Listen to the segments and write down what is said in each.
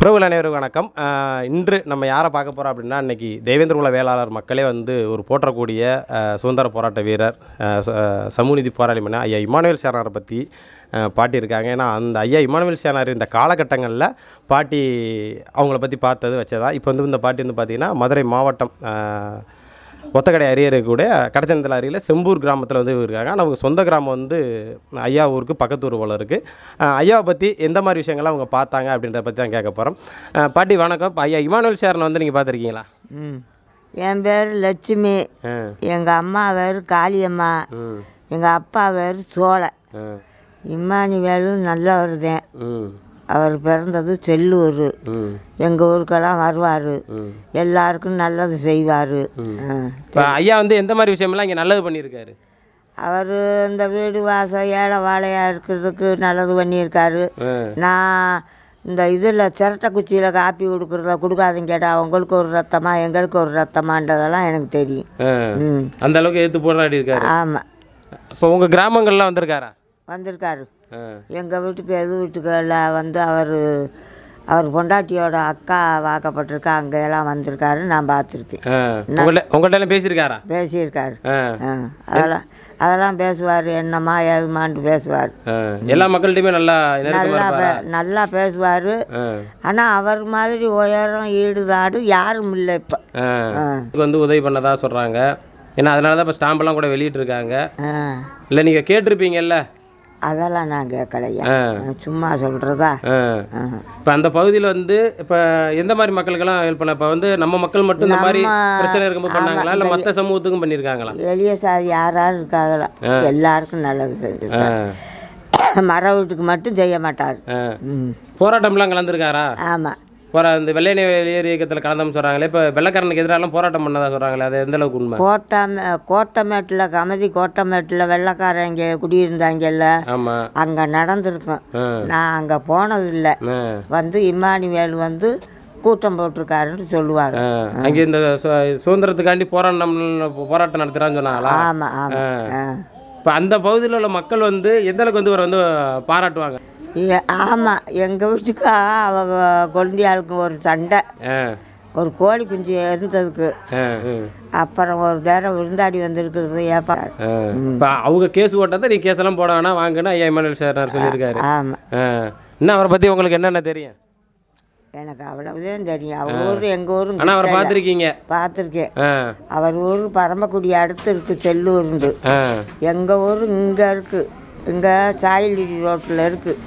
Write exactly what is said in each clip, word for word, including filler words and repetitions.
உறவுகள் அனைவருக்கும் வணக்கம். இன்று நம்ம யாரை பார்க்க போகிறோம் அப்படின்னா, இன்றைக்கி தேவேந்திர குல வேளாளர் மக்களே வந்து ஒரு போற்றக்கூடிய சுதந்திர போராட்ட வீரர், சமூகநீதி போராளி மன்ன ஐயா இமானுவேல் சேனாரை பற்றி பாட்டி இருக்காங்க. ஏன்னா அந்த ஐயா இமானுவேல் சேனார் இந்த காலகட்டங்களில் பாட்டி அவங்கள பற்றி பார்த்தது வச்சதான். இப்போ வந்து இந்த பாட்டி வந்து பார்த்திங்கன்னா மதுரை மாவட்டம் ஒத்தக்கடை அரியரை கூட கடச்சனத்தில் அருகில் செம்பூர் கிராமத்தில் வந்து இருக்காங்க. ஆனால் அவங்க சொந்த கிராமம் வந்து ஐயா ஊருக்கு பக்கத்து ஊர் போல இருக்குது. ஐயாவை பற்றி எந்த மாதிரி விஷயங்கள்லாம் அவங்க பார்த்தாங்க அப்படின்றத பற்றி தான் கேட்க போகிறோம். பாட்டி வணக்கம். இப்போ ஐயா இமானுவேல் சேரனை வந்து நீங்கள் பார்த்துருக்கீங்களா? ம் என் பேர் லட்சுமி, எங்கள் அம்மா பேர் காளியம்மா, எங்கள் அப்பா பேர் சோலை. இமானுவேலும் நல்லவர் தான். அவர் பிறந்தது செல்லூர். எங்கள் ஊருக்கெல்லாம் வருவார், எல்லாருக்கும் நல்லது செய்வார். ஐயா வந்து எந்த மாதிரி விஷயமெல்லாம் இங்கே நல்லது பண்ணியிருக்காரு? அவர் இந்த வீடு வாசல் ஏழை வாழையாக இருக்கிறதுக்கு நல்லது பண்ணியிருக்காரு. நான் இந்த இதில் சிரட்டை குச்சியில் காப்பி கொடுக்குறத கொடுக்காதுன்னு கேட்டால் அவங்களுக்கு ஒரு ரத்தமா எங்களுக்கு ஒரு ரத்தமான்றதெல்லாம் எனக்கு தெரியும். ம் அந்த அளவுக்கு எடுத்து போராடி இருக்காரு. ஆமாம். இப்போ உங்கள் கிராமங்கள்லாம் வந்திருக்காரா? வந்திருக்காரு. எங்கள் வீட்டுக்கு எது வீட்டுக்கெல்லாம் வந்து அவர் அவர் பொண்டாட்டியோட அக்கா வாக்கப்பட்டிருக்கா, அங்கெல்லாம் வந்திருக்காரு. நான் பார்த்துருக்கேன். உங்கள்கிட்ட பேசியிருக்காரா? பேசியிருக்காரு. அதெல்லாம் அதெல்லாம் பேசுவார். என்னம்மா ஏதுமான்னு பேசுவார். எல்லா மக்கள்கிட்டையுமே நல்லா நல்லா நல்லா பேசுவார். ஆனால் அவர் மாதிரி உயரம் ஈடுதாடு யாரும் இல்லை. இப்போ வந்து உதவி பண்ணதா சொல்கிறாங்க. ஏன்னா அதனால தான் இப்போ ஸ்டாம்பெல்லாம் கூட வெளியிட்டிருக்காங்க. இல்லை நீங்கள் கேட்டிருப்பீங்கல்ல? அதெல்லாம் நான் கேட்கலையா, சும்மா சொல்கிறதா. இப்போ அந்த பகுதியில் வந்து இப்போ எந்த மாதிரி மக்களுக்கெல்லாம் ஹெல்ப் பண்ண? இப்போ வந்து நம்ம மக்கள் மட்டும் இந்த மாதிரி பிரச்சனை இருக்கும்போது பண்ணாங்களா, இல்லை மற்ற சமூகத்துக்கும் பண்ணியிருக்காங்களா? எளிய சாதி யார் யார் இருக்காங்களா எல்லாருக்கும் நல்லது செஞ்சுருக்காங்க. மர வீட்டுக்கு மட்டும் செய்ய மாட்டார். போராட்டம்லாம் கலந்துருக்காரா? ஆமாம். போரா இந்த வெள்ளையனை வெளியேறு இயக்கத்தில் கலந்தோம்னு சொல்கிறாங்களே, இப்போ வெள்ளைக்காரனுக்கு எதிராலாம் போராட்டம் பண்ணதாக சொல்கிறாங்களே, அது எந்த அளவுக்கு உண்மை? கோட்டமே கோட்டமேட்டில் கமதி கோட்டமேட்டில் வெள்ளைக்காரன் இங்கே குடியிருந்தாங்கல்ல, ஆமாம், அங்கே நடந்திருக்கும். நான் அங்கே போனதில்லை. வந்து இமானுவேல் வந்து கூட்டம் போட்டிருக்காருன்னு சொல்லுவாங்க. அங்கே இந்த சுதந்திரத்துக்காண்டி போராட்டம் போராட்டம் நடத்துகிறான்னு சொன்னாங்களா? ஆமாம் ஆமாம். இப்போ அந்த பகுதியில் உள்ள மக்கள் வந்து எந்த அளவுக்கு வந்து இவரை வந்து பாராட்டுவாங்க? ஆமாம். எங்கள் வீட்டுக்கா அவங்க குழந்தையாளுக்கு ஒரு சண்டை, ஒரு கோழி குஞ்சு இருந்ததுக்கு அப்புறம் ஒரு நேரம் விருந்தாடி வந்துருக்குறது. ஏப்பா இப்போ அவங்க கேஸ் போட்டதை நீ கேஸெல்லாம் போட வேணா வாங்கினா ஐயா இமானுவேல் சேனார் சொல்லியிருக்காரு. ஆமாம். இன்னும் அவரை பற்றி உங்களுக்கு என்னென்ன தெரியும்? எனக்கு அவ்வளவுதான் தெரியும். அவர் ஊர் எங்கள் ஊரும். ஆனால் அவரை பார்த்துருக்கீங்க? பார்த்துருக்கேன். அவர் ஊர் பரமக்குடி அடுத்து இருக்குது, செல்லூருண்டு. எங்கள் ஊர் இங்கே இருக்குது, இங்கே சாயல்டி ரோட்டில் இருக்குது.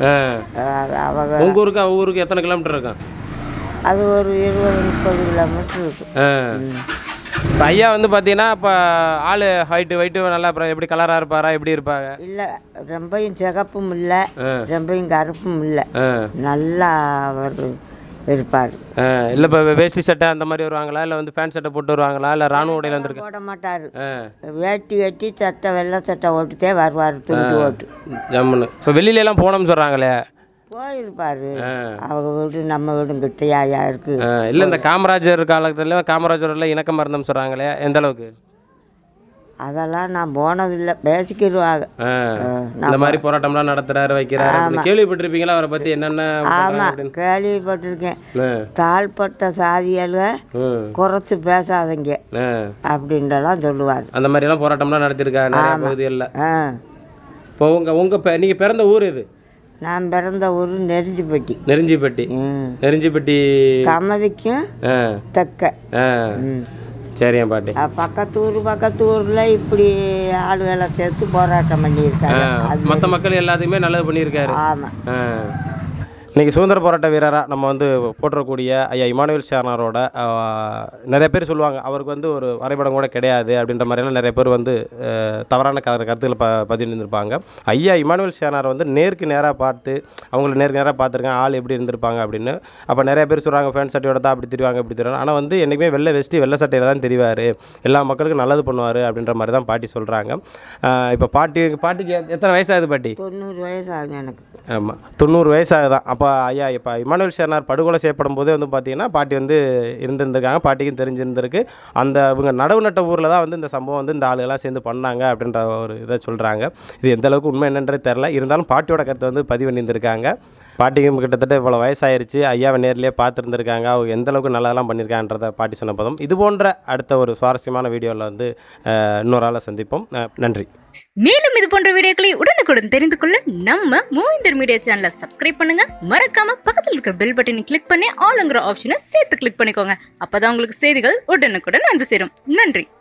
அவங்க உங்கள் ஊருக்கு அவங்க ஊருக்கு எத்தனை கிலோமீட்டர் இருக்கும்? அது ஒரு இருபது முப்பது கிலோமீட்டர் இருக்குது. இப்போ ஐயா வந்து பார்த்தீங்கன்னா இப்போ ஆள் ஹைட்டு வெயிட்டு நல்லா எப்படி கலராக இருப்பாரா, எப்படி இருப்பாங்க? இல்லை, ரொம்பையும் சிகப்பும் இல்லை, ரொம்பையும் கருப்பும் இல்லை, நல்லா அவர் இருப்பார். இல்லை இப்போ வேஷ்டி சட்டை அந்த மாதிரி வருவாங்களா, இல்லை வந்து பேண்ட் சட்டை போட்டு வருவாங்களா, இல்லை ராணுவ உடையில் வந்துருக்கு? போட மாட்டார். வேட்டி கட்டி சட்டை வெள்ளை சட்டை ஓட்டுத்தே வருவார், துண்டு ஓட்டு ஜம்முன்னு. இப்போ வெளியிலலாம் போனோம்னு சொல்கிறாங்களே, போயிருப்பார். அவங்க வீடு நம்ம வீடும் கிட்டையா இருக்கு. இல்லை இந்த காமராஜர் காலத்துல காமராஜர்லாம் இணக்கமாக இருந்தோம்னு சொல்கிறாங்களே, எந்த அளவுக்கு? அதெல்லாம் நான் போனதில்லை, பேசிக்கிடுவாங்க. இந்த மாதிரி போராட்டம்லாம் நடத்துறாரு வைக்கிறாரு, கேள்விப்பட்டிருப்பீங்களா அவரை பற்றி என்னென்ன? ஆமாம், கேள்விப்பட்டிருக்கேன். தாழ்பட்ட சாதியால குறைச்சி பேசாதீங்க அப்படின்றலாம் சொல்லுவார். அந்த மாதிரிலாம் போராட்டம்லாம் நடத்திருக்காரு நிறைய பகுதிகளில். இப்போ உங்கள் உங்கள் நீங்கள் பிறந்த ஊர் இது? நான் பிறந்த ஊர் நெருஞ்சிப்பட்டி. நெருஞ்சிப்பட்டி. நெருஞ்சிப்பட்டி கமதிக்கும் தெக்க. சரியா பாட்டி. பக்கத்து ஊர் பக்கத்து ஊரில் இப்படி ஆளுகளை சேர்த்து போராட்டம் பண்ணியிருக்காரு. மற்ற மக்கள் எல்லாத்தையுமே நல்லது பண்ணியிருக்காரு. ஆமாம். இன்றைக்கி சுதந்திர போராட்ட வீரராக நம்ம வந்து போற்றக்கூடிய ஐயா இமானுவேல் சேனாரோட நிறைய பேர் சொல்லுவாங்க அவருக்கு வந்து ஒரு வரைபடம் கூட கிடையாது அப்படின்ற மாதிரிலாம் நிறைய பேர் வந்து தவறான க கருத்துக்களை ப பதிவிருந்திருப்பாங்க. ஐயா இமானுவேல் சேனார் வந்து நேருக்கு நேராக பார்த்து அவங்கள நேருக்கு நேராக பார்த்துருக்கேன், ஆள் எப்படி இருந்திருப்பாங்க அப்படின்னு. அப்போ நிறைய பேர் சொல்கிறாங்க ஃபேன் சட்டையோட தான் அப்படி தெரிவாங்க இப்படி தெரிவாங்க. ஆனால் வந்து என்றைக்குமே வெள்ளை வெஸ்டி வெள்ளை சட்டையில் தான் தெரிவார், எல்லா மக்களுக்கும் நல்லது பண்ணுவார் அப்படின்ற மாதிரி தான் பாட்டி சொல்கிறாங்க. இப்போ பாட்டி பாட்டிக்கு எத்தனை வயசாகுது பாட்டி? தொண்ணூறு வயசாகுது எனக்கு. ஆமாம், தொண்ணூறு வயசாகுதான். அப்போ ஐயா இப்போ இமானுவேல் சேனார் படுகொலை செய்யப்படும் போதே வந்து பார்த்தீங்கன்னா பாட்டி வந்து இருந்திருந்திருக்காங்க, பாட்டிக்கும் தெரிஞ்சிருந்திருக்கு. அந்த இவங்க நடவு நட்ட ஊரில் தான் வந்து இந்த சம்பவம் வந்து இந்த ஆளுகள்லாம் சேர்ந்து பண்ணாங்க அப்படின்ற ஒரு இதை சொல்கிறாங்க. இது எந்த அளவுக்கு உண்மை என்னன்றது தெரில, இருந்தாலும் பாட்டியோட கருத்தை வந்து பதிவு பண்ணியிருந்திருக்காங்க. பாட்டிக்கும் கிட்டத்தட்ட இவ்வளோ வயசாயிருச்சு, ஐயாவை நேர்லேயே பார்த்துருந்துருக்காங்க, அவங்க எந்த அளவுக்கு நல்லதெல்லாம் பண்ணியிருக்கான்றத பாட்டி சொன்ன போதும். இது போன்ற அடுத்த ஒரு சுவாரஸ்யமான வீடியோவில் வந்து இன்னொரு ஆளை சந்திப்போம். நன்றி. மேலும் இது போன்ற வீடியோக்களை உடனுக்குடன் தெரிந்து கொள்ள நம்ம மூவிந்தர் மீடியா சேனலை சப்ஸ்கிரைப் பண்ணுங்க. மறக்காம பக்கத்தில் இருக்கிற பெல் பட்டனை கிளிக் பண்ணி ஆளுங்கிற ஆப்ஷனை சேர்த்து கிளிக் பண்ணிக்கோங்க. அப்பதான் உங்களுக்கு செய்திகள் உடனுக்குடன் வந்து சேரும். நன்றி.